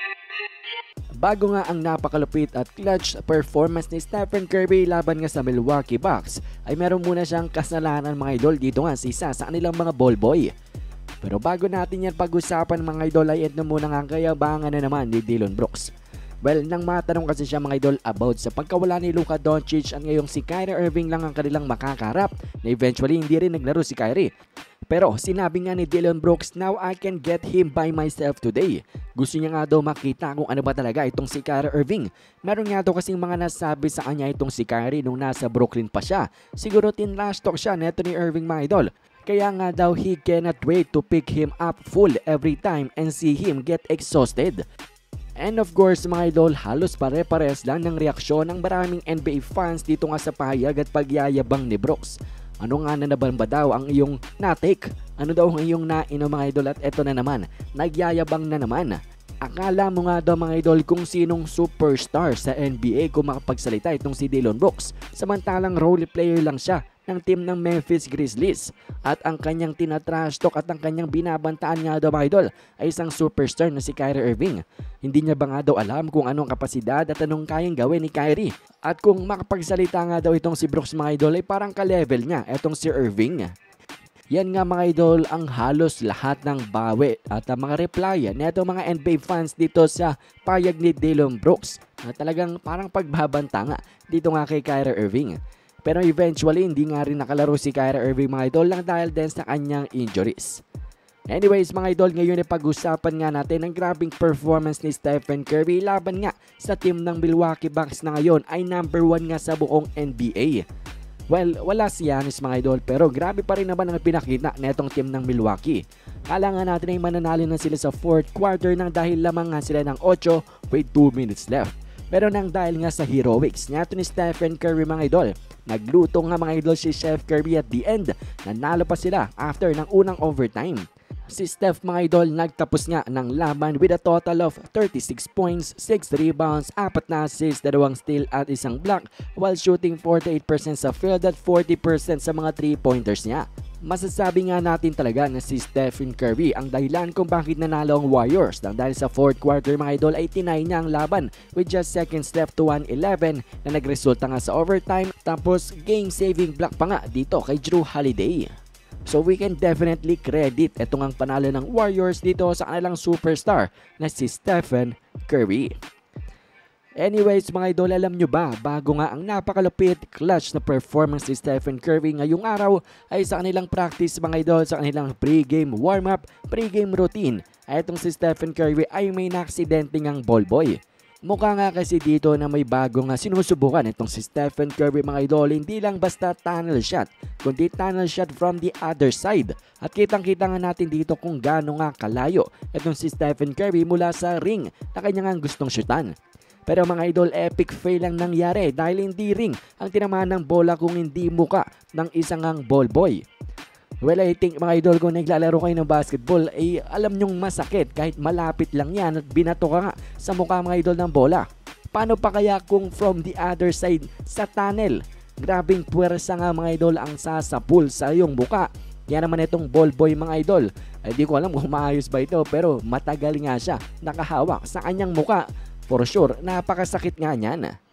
Bago nga ang napakalupit at clutch performance ni Stephen Curry laban nga sa Milwaukee Bucks, ay meron muna siyang kasalanan mga idol dito nga sa isa sa kanilang mga ball boy. Pero bago natin yan pag-usapan mga idol, ay ito muna nga ang kayabangan na naman ni Dillon Brooks. Well, nang matanong kasi siya mga idol about sa pagkawala ni Luka Doncic at ngayong si Kyrie Irving lang ang kanilang makakarap, na eventually hindi rin naglaro si Kyrie. Pero sinabi nga ni Dillon Brooks, "Now I can get him by myself today." Gusto niya nga daw makita kung ano ba talaga itong si Kyrie Irving. Meron nga daw kasing mga nasabi sa kanya itong si Kyrie nung nasa Brooklyn pa siya. Siguro tinlash talk siya neto ni Irving mga idol. Kaya nga daw he cannot wait to pick him up full every time and see him get exhausted. And of course mga idol, halos pare-pares lang ng reaksyon ng maraming NBA fans dito nga sa pahayag at pagyayabang ni Brooks. Ano nga na ba daw ang iyong na-take? Ano daw ang iyong nainom mga idol? At eto na naman, nagyayabang na naman. Akala mo nga daw mga idol kung sinong superstar sa NBA kung makapagsalita itong si Dillon Brooks. Samantalang role player lang siya ng team ng Memphis Grizzlies. At ang kanyang tinatrash talk at ang kanyang binabantaan nga daw mga idol ay isang superstar na si Kyrie Irving. Hindi niya ba nga daw alam kung anong kapasidad at anong kayang gawin ni Kyrie? At kung makapagsalita nga daw itong si Brooks mga idol ay parang ka-level niya itong si Irving. Yan nga mga idol ang halos lahat ng bawi at ang mga reply neto mga NBA fans dito sa payag ni Dillon Brooks na talagang parang pagbabanta nga dito nga kay Kyrie Irving. Pero eventually hindi nga rin nakalaro si Kyrie Irving mga idol lang dahil din sa kanyang injuries. Anyways mga idol, ngayon ay pag-usapan nga natin ang grabing performance ni Stephen Curry laban nga sa team ng Milwaukee Bucks na ngayon ay number 1 nga sa buong NBA. Well, wala si Giannis mga idol pero grabe pa rin naman ang pinakita netong team ng Milwaukee. Kala nga natin ay mananalo na sila sa 4th quarter nang dahil lamang nga sila ng 8 with 2 minutes left. Pero nang dahil nga sa heroics nato ni Stephen Curry mga idol, nagluto nga mga idol si Chef Curry at the end, nanalo pa sila after ng unang overtime. Si Steph mga idol nagtapos nga ng laban with a total of 36 points, 6 rebounds, 4 na assists, 2 steal at 1 block while shooting 48% sa field at 40% sa mga 3-pointers niya. Masasabi nga natin talaga na si Stephen Curry ang dahilan kung bakit nanalo ang Warriors nang dahil sa 4th quarter mga idol ay tinay niya ang laban with just seconds left to 1-11 na nagresulta nga sa overtime tapos game-saving block pa nga dito kay Jrue Holiday. So we can definitely credit itong ang panalo ng Warriors dito sa kanilang superstar na si Stephen Curry. Anyways mga idol, alam nyo ba, bago nga ang napakalupit clutch na performance ni Stephen Curry ngayong araw ay sa kanilang practice mga idol, sa kanilang pre-game warm-up, pre-game routine ay itong si Stephen Curry ay may na-aksidente ngang ball boy. Mukha nga kasi dito na may bago nga sinusubukan itong si Stephen Curry mga idol, hindi lang basta tunnel shot, kundi tunnel shot from the other side. At kitang-kita nga natin dito kung gaano nga kalayo itong si Stephen Curry mula sa ring na kanya nga gustong shootan. Pero mga idol, epic fail lang nangyari dahil hindi ring ang tinamaan ng bola kung hindi muka ng isang ang ball boy. Well, I think mga idol, kung naglalaro kayo ng basketball ay alam nyong masakit kahit malapit lang yan at binato ka nga sa mukha mga idol ng bola. Paano pa kaya kung from the other side sa tunnel? Grabing puwersa nga mga idol ang sasapul sa iyong mukha. Yan naman itong ball boy mga idol. Ay di ko alam kung maayos ba ito pero matagal nga siya nakahawak sa kanyang mukha. For sure, napakasakit nga niyan.